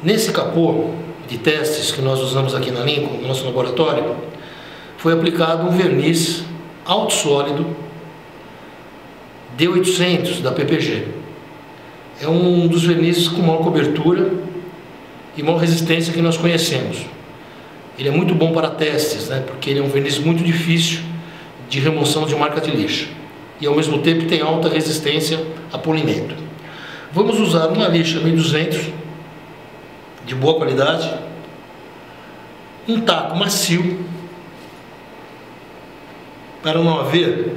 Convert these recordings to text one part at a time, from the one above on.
Nesse capô de testes que nós usamos aqui na Lincoln, no nosso laboratório, foi aplicado um verniz alto sólido D800 da PPG. É um dos vernizes com maior cobertura e maior resistência que nós conhecemos. Ele é muito bom para testes, né? Porque ele é um verniz muito difícil de remoção de marca de lixa e ao mesmo tempo tem alta resistência a polimento. Vamos usar uma lixa 1200 de boa qualidade, um taco macio, para não haver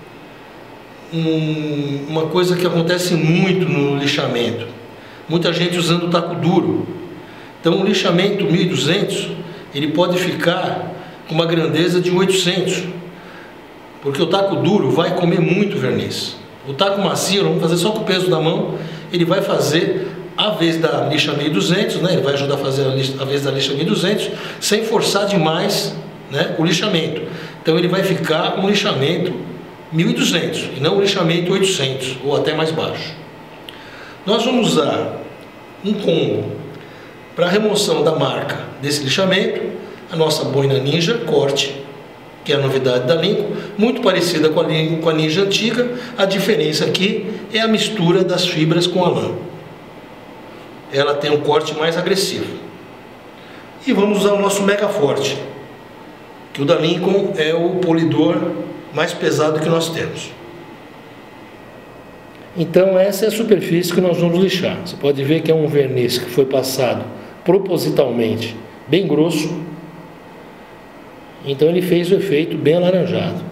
uma coisa que acontece muito no lixamento. Muita gente usando o taco duro. Então o lixamento 1200 ele pode ficar com uma grandeza de 800, porque o taco duro vai comer muito verniz. O taco macio, vamos fazer só com o peso da mão, ele vai fazer a vez da lixa 1200, né? Ele vai ajudar a fazer a vez da lixa 1200, sem forçar demais, né, o lixamento. Então ele vai ficar um lixamento 1200 e não um lixamento 800 ou até mais baixo. Nós vamos usar um combo para remoção da marca desse lixamento, a nossa boina Ninja Corte, que é a novidade da Lincoln, muito parecida com a Ninja antiga. A diferença aqui é a mistura das fibras com a lã. Ela tem um corte mais agressivo. E vamos usar o nosso Mega Forte, que o da Lincoln é o polidor mais pesado que nós temos. Então essa é a superfície que nós vamos lixar. Você pode ver que é um verniz que foi passado propositalmente bem grosso. Então ele fez o efeito bem alaranjado.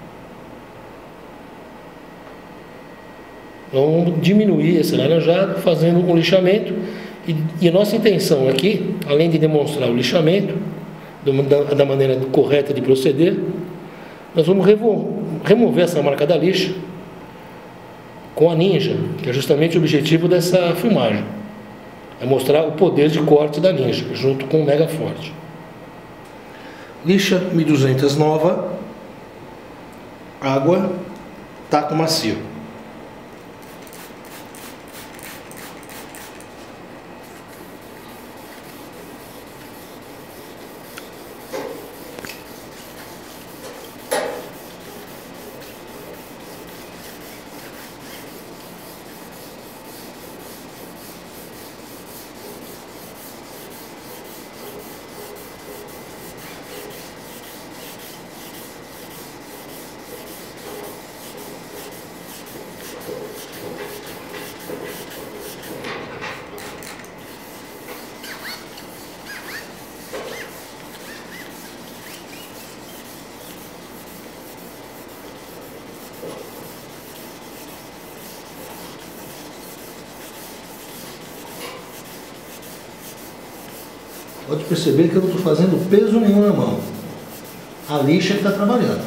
Vamos diminuir esse alaranjado fazendo um lixamento. E a nossa intenção aqui, além de demonstrar o lixamento da maneira correta de proceder, nós vamos remover essa marca da lixa com a Ninja, que é justamente o objetivo dessa filmagem, é mostrar o poder de corte da Ninja junto com o Mega Forte. Lixa 1200 nova, água, taco macio. Pode perceber que eu não estou fazendo peso nenhum na mão. A lixa que está trabalhando.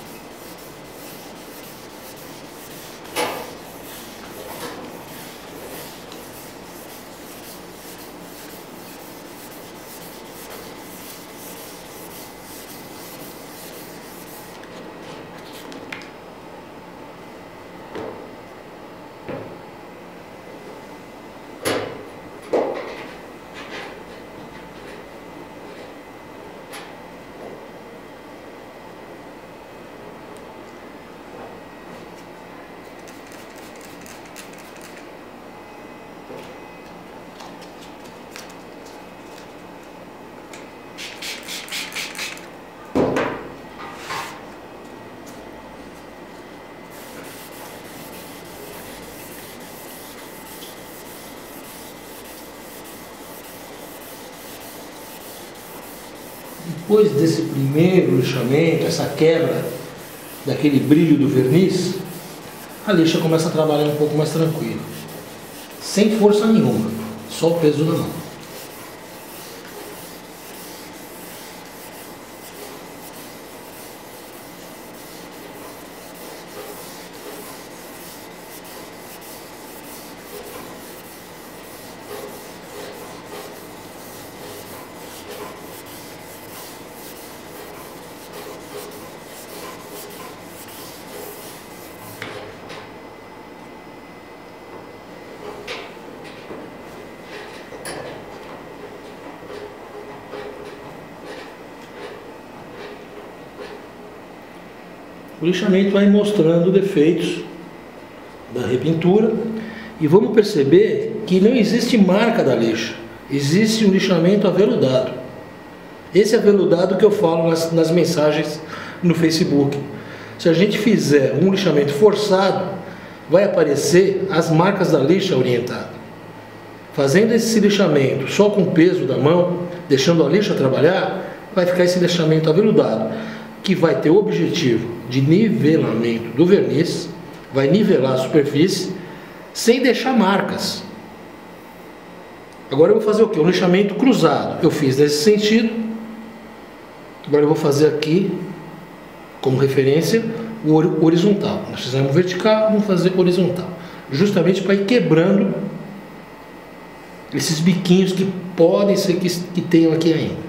Depois desse primeiro lixamento, essa quebra daquele brilho do verniz, a lixa começa a trabalhar um pouco mais tranquilo, sem força nenhuma, só o peso da mão. O lixamento vai mostrando defeitos da repintura e vamos perceber que não existe marca da lixa, existe um lixamento aveludado. Esse aveludado que eu falo nas mensagens no Facebook. Se a gente fizer um lixamento forçado, vai aparecer as marcas da lixa orientada. Fazendo esse lixamento só com o peso da mão, deixando a lixa trabalhar, vai ficar esse lixamento aveludado, que vai ter o objetivo de nivelamento do verniz, vai nivelar a superfície, sem deixar marcas. Agora eu vou fazer o quê? Um lixamento cruzado. Eu fiz nesse sentido. Agora eu vou fazer aqui, como referência, o horizontal. Nós fizemos vertical, vamos fazer horizontal. Justamente para ir quebrando esses biquinhos que podem ser que tenham aqui ainda.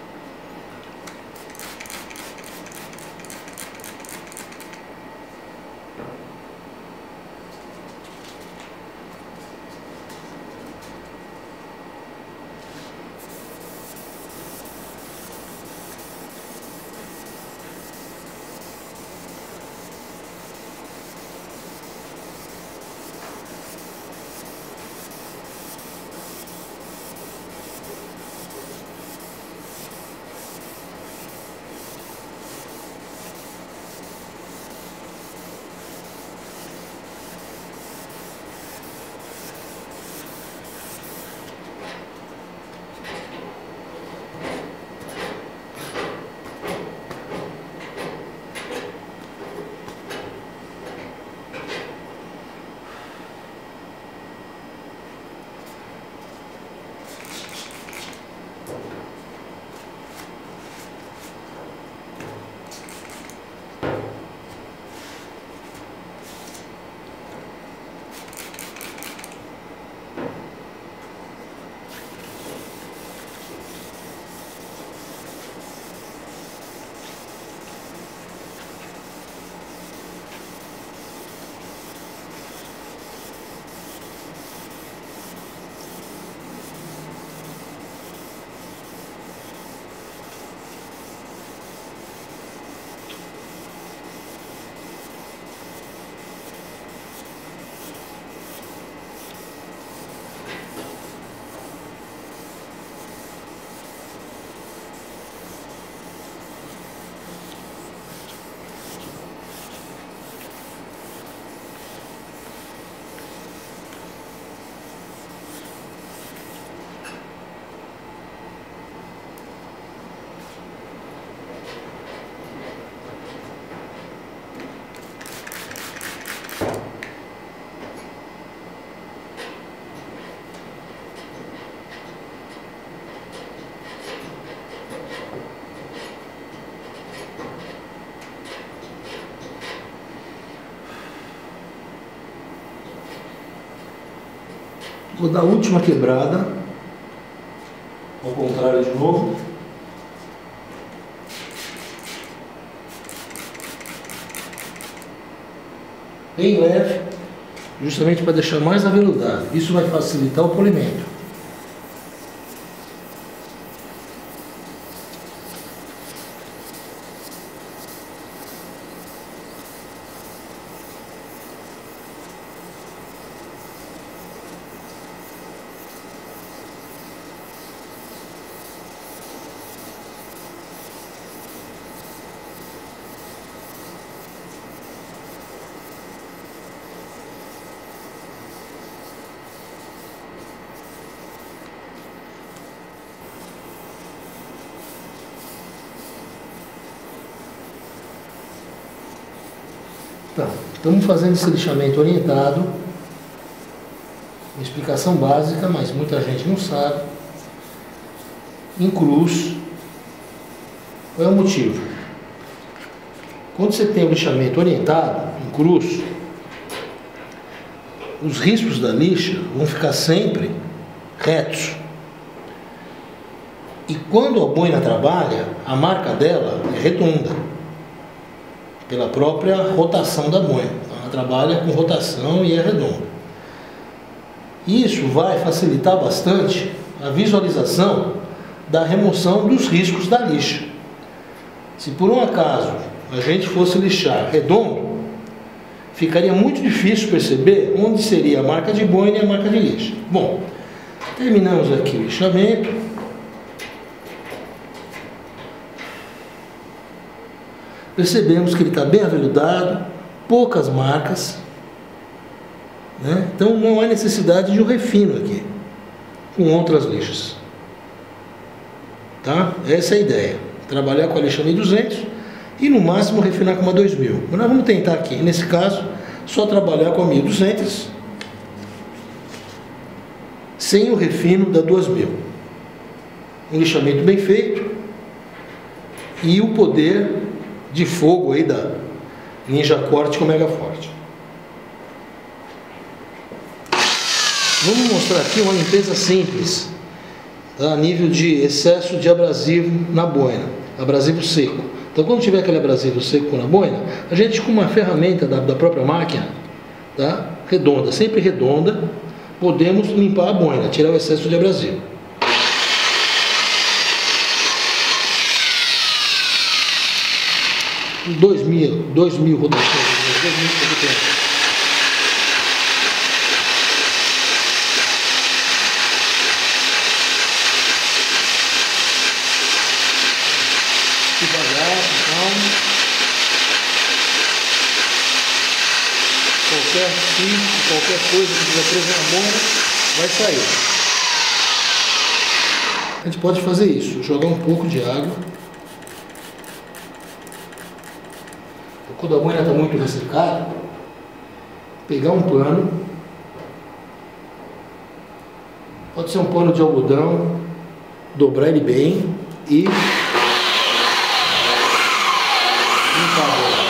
Vou dar a última quebrada, ao contrário de novo. Bem leve, justamente para deixar mais aveludado. Isso vai facilitar o polimento. Tá, estamos fazendo esse lixamento orientado, uma explicação básica, mas muita gente não sabe, em cruz. Qual é o motivo? Quando você tem o lixamento orientado, em cruz, os riscos da lixa vão ficar sempre retos. E quando a boina trabalha, a marca dela é redonda, pela própria rotação da boina. Então, ela trabalha com rotação e é redonda. Isso vai facilitar bastante a visualização da remoção dos riscos da lixa. Se por um acaso a gente fosse lixar redondo, ficaria muito difícil perceber onde seria a marca de boina e a marca de lixa. Bom, terminamos aqui o lixamento. Percebemos que ele está bem aveludado, poucas marcas, né? Então não há necessidade de um refino aqui, com outras lixas. Tá? Essa é a ideia. Trabalhar com a lixa 1200 e no máximo refinar com uma 2000. Mas nós vamos tentar aqui, nesse caso, só trabalhar com a 1200 sem o refino da 2000. Um lixamento bem feito e o poder de fogo aí da Ninja Corte com Mega Forte. Vamos mostrar aqui uma limpeza simples, tá? A nível de excesso de abrasivo na boina, abrasivo seco. Então quando tiver aquele abrasivo seco na boina, a gente com uma ferramenta da própria máquina, tá? Redonda, sempre redonda, podemos limpar a boina, tirar o excesso de abrasivo. Dois mil rotações, 2000 tempo. Devagar, calma. Qualquer fio, qualquer coisa que estiver presa na boina vai sair. A gente pode fazer isso, jogar um pouco de água. Quando a boina está muito ressecada, pegar um pano, pode ser um pano de algodão, dobrar ele bem e limpar a boina.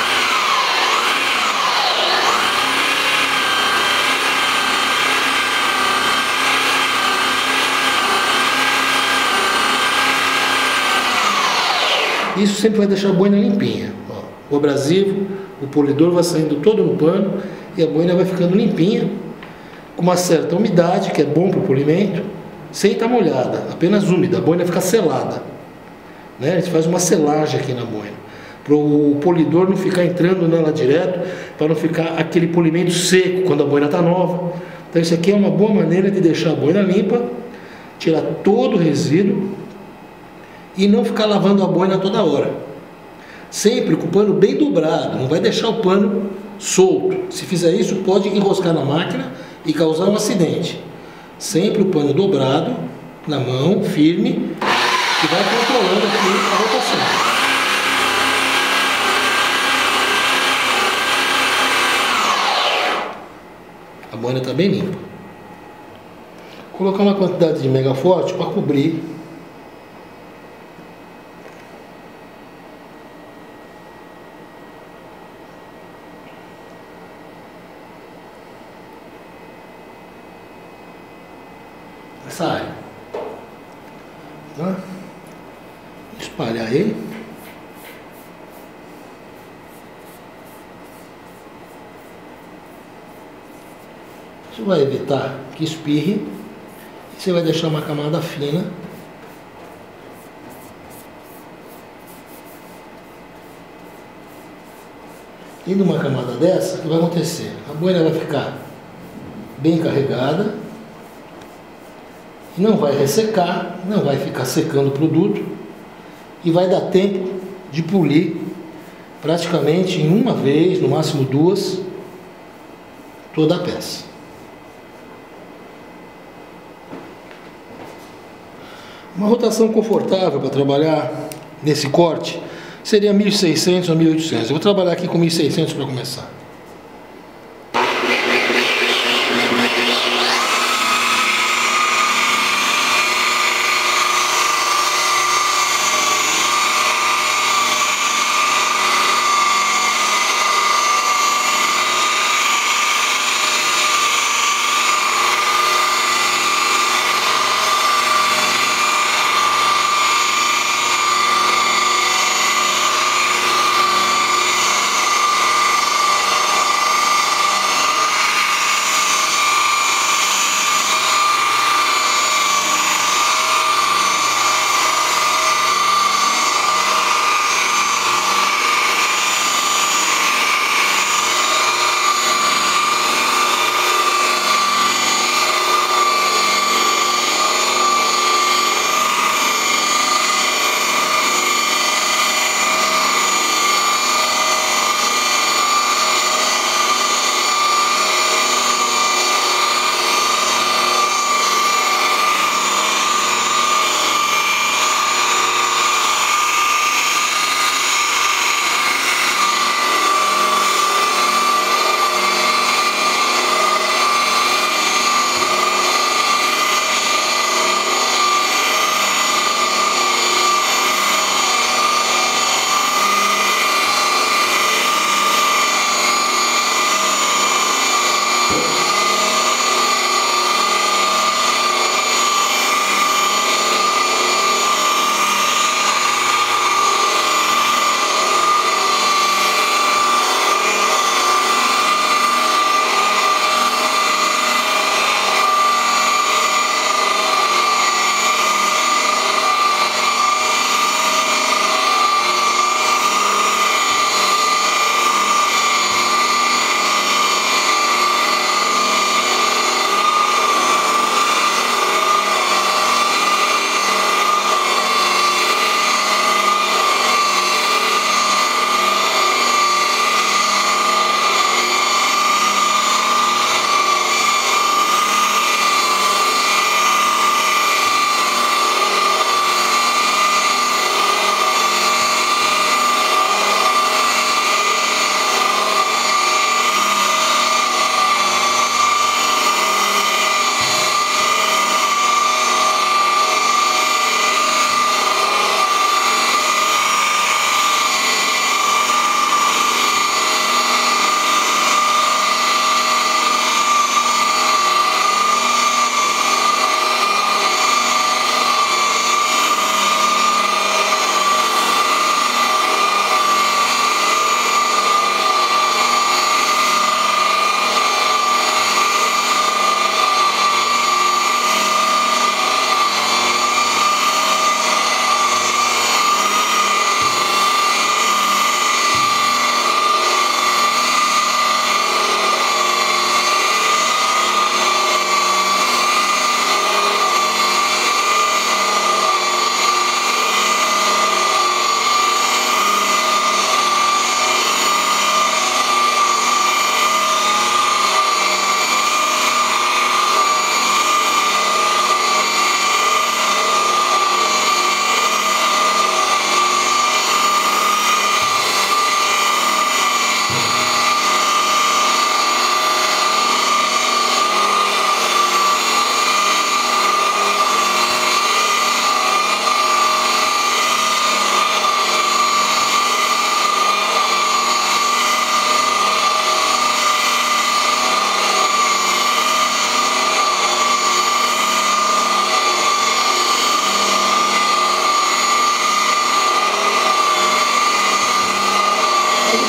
Isso sempre vai deixar a boina limpinha. O abrasivo, o polidor vai saindo todo no pano e a boina vai ficando limpinha, com uma certa umidade, que é bom para o polimento, sem estar molhada, apenas úmida, a boina fica selada, né? A gente faz uma selagem aqui na boina, para o polidor não ficar entrando nela direto, para não ficar aquele polimento seco quando a boina está nova. Então isso aqui é uma boa maneira de deixar a boina limpa, tirar todo o resíduo e não ficar lavando a boina toda hora. Sempre com o pano bem dobrado, não vai deixar o pano solto. Se fizer isso, pode enroscar na máquina e causar um acidente. Sempre o pano dobrado, na mão, firme, e vai controlando aqui a rotação. A boina está bem limpa. Vou colocar uma quantidade de Mega Forte para cobrir. Essa área, tá? Espalhar ele. Isso vai evitar que espirre e você vai deixar uma camada fina. E numa camada dessa, o que vai acontecer? A boina vai ficar bem carregada. Não vai ressecar, não vai ficar secando o produto e vai dar tempo de polir praticamente em uma vez, no máximo duas, toda a peça. Uma rotação confortável para trabalhar nesse corte seria 1600 a 1800. Eu vou trabalhar aqui com 1600 para começar.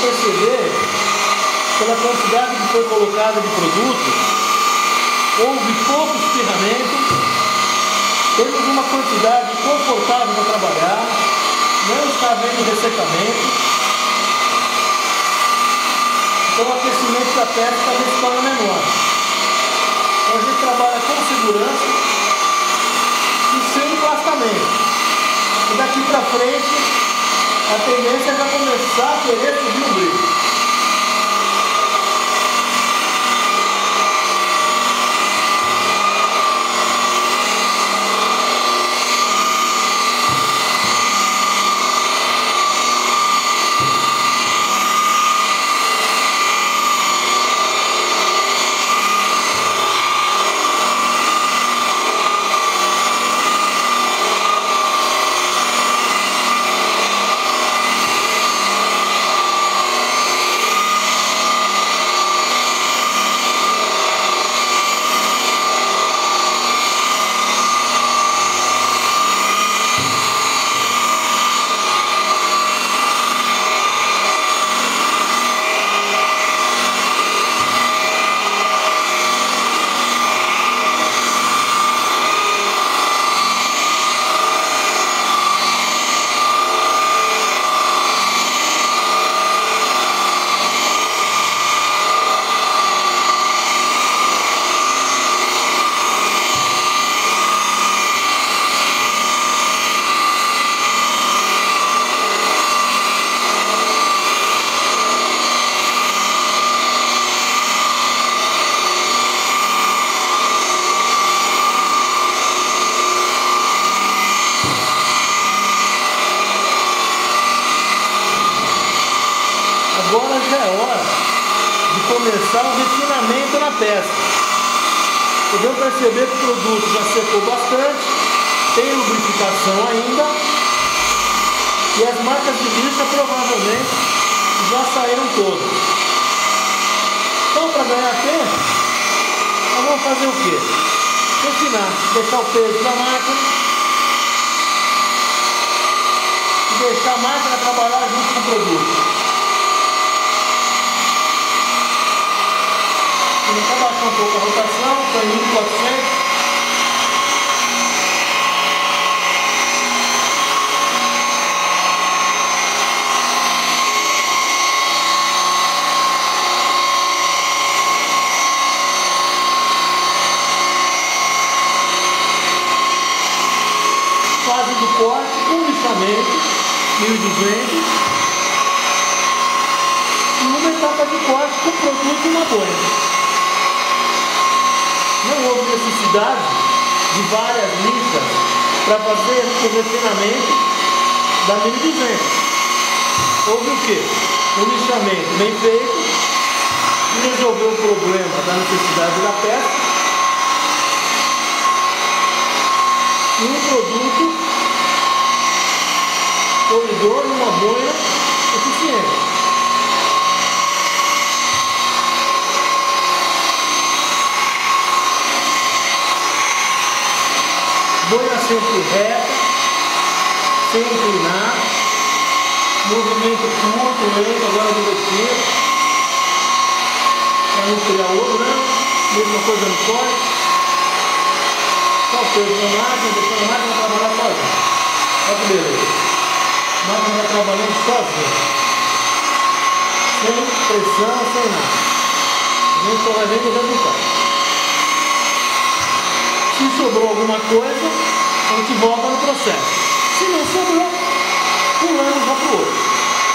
perceber, pela quantidade que foi colocada de produto, houve pouco espirramento, temos uma quantidade confortável para trabalhar, não está havendo ressecamento, então o aquecimento da peça também se torna menor. Então a gente trabalha com segurança e sem emplastamento. E daqui para frente, a tendência é já começar a querer subir o brilho. Agora já é hora de começar o refinamento na peça. Podemos perceber que o produto já secou bastante, tem lubrificação ainda e as marcas de lixa provavelmente já saíram todas. Então, para ganhar tempo, nós vamos fazer o quê? Refinar, deixar o peso da máquina e deixar a máquina trabalhar junto com o produto. Vamos abaixar um pouco a rotação, está em 1400. Fase do corte com lixamento, 1200. E uma etapa de corte com produto e uma boia. Não houve necessidade de várias lixas para fazer o refinamento da 1200. Houve o quê? Um lixamento bem feito, que resolveu o problema da necessidade da peça, e um produto polidor numa boia eficiente. Boia sempre reta, sem inclinar, movimento curto, lento, agora divertido, para não criar ouro, né? Mesma coisa no corte, só o peso da máquina, deixando a máquina trabalhar sozinha. Olha que beleza, a máquina vai trabalhando sozinha, sem pressão, sem nada. A gente só vai vendo o resultado. Se sobrou alguma coisa, a gente volta no processo. Se não sobrou, pulamos já para o outro.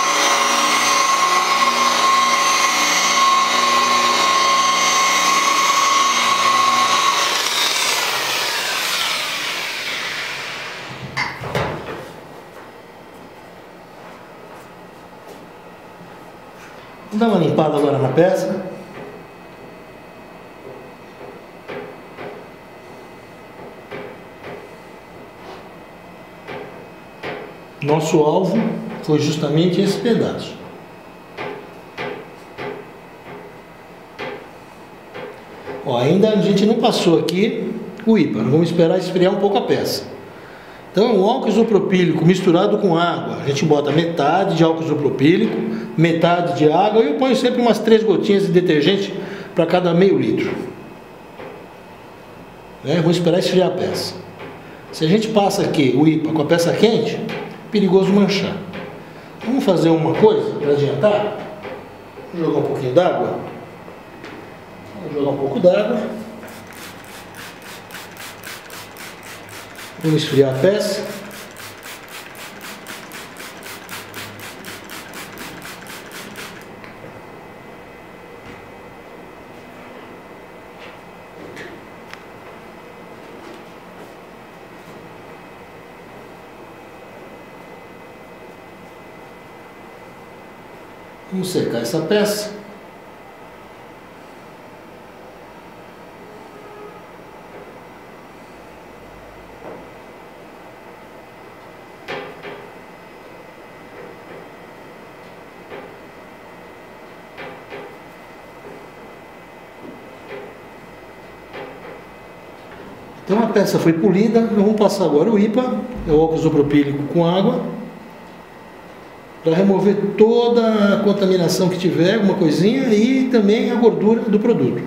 Vamos dar uma limpada agora na peça. Nosso alvo foi justamente esse pedaço. Ó, ainda a gente não passou aqui o íparo. Vamos esperar esfriar um pouco a peça. Então, o álcool isopropílico misturado com água, a gente bota metade de álcool isopropílico, metade de água, e eu ponho sempre umas 3 gotinhas de detergente para cada meio litro. Vamos esperar esfriar a peça. Se a gente passa aqui o IPA com a peça quente, é perigoso manchar. Vamos fazer uma coisa para adiantar? Vou jogar um pouquinho d'água. Vou jogar um pouco d'água. Vamos esfriar a peça. Vamos secar essa peça. Então a peça foi polida, nós vamos passar agora o IPA, é o álcool isopropílico com água, para remover toda a contaminação que tiver, alguma coisinha, e também a gordura do produto.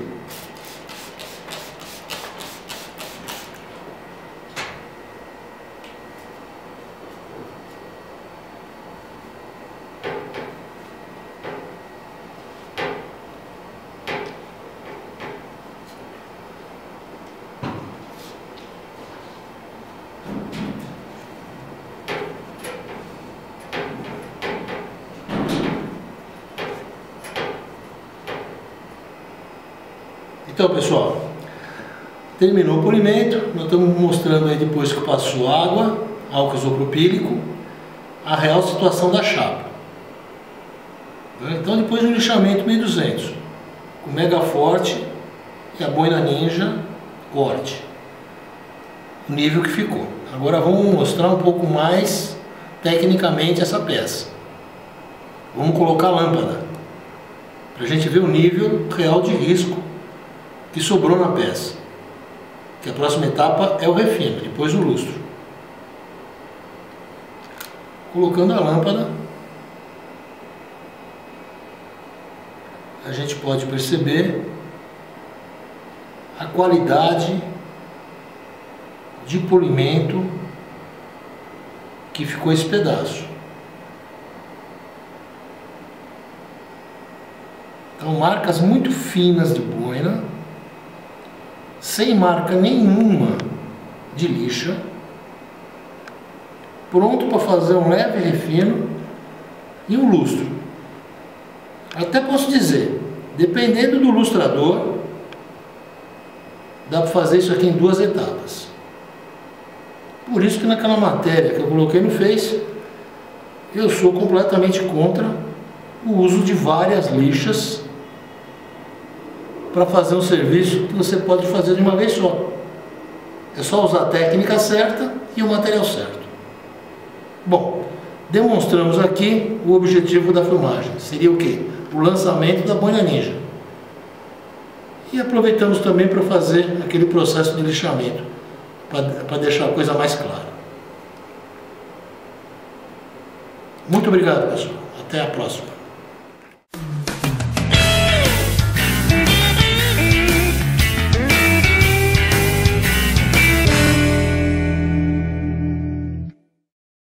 Então, pessoal, terminou o polimento. Nós estamos mostrando aí, depois que passou água, álcool isopropílico, a real situação da chapa. Então, depois do lixamento 1200, com mega forte e a boina ninja corte, o nível que ficou. Agora vamos mostrar um pouco mais tecnicamente essa peça. Vamos colocar a lâmpada para a gente ver o nível real de risco que sobrou na peça. Que a próxima etapa é o refino, depois o lustro. Colocando a lâmpada, a gente pode perceber a qualidade de polimento que ficou esse pedaço. Então, marcas muito finas de boina, sem marca nenhuma de lixa, pronto para fazer um leve refino e um lustro. Até posso dizer, dependendo do lustrador, dá para fazer isso aqui em 2 etapas. Por isso que naquela matéria que eu coloquei no Face, eu sou completamente contra o uso de várias lixas para fazer um serviço que você pode fazer de uma vez só. É só usar a técnica certa e o material certo. Bom, demonstramos aqui o objetivo da filmagem. Seria o quê? O lançamento da boina ninja. E aproveitamos também para fazer aquele processo de lixamento, para deixar a coisa mais clara. Muito obrigado, pessoal. Até a próxima.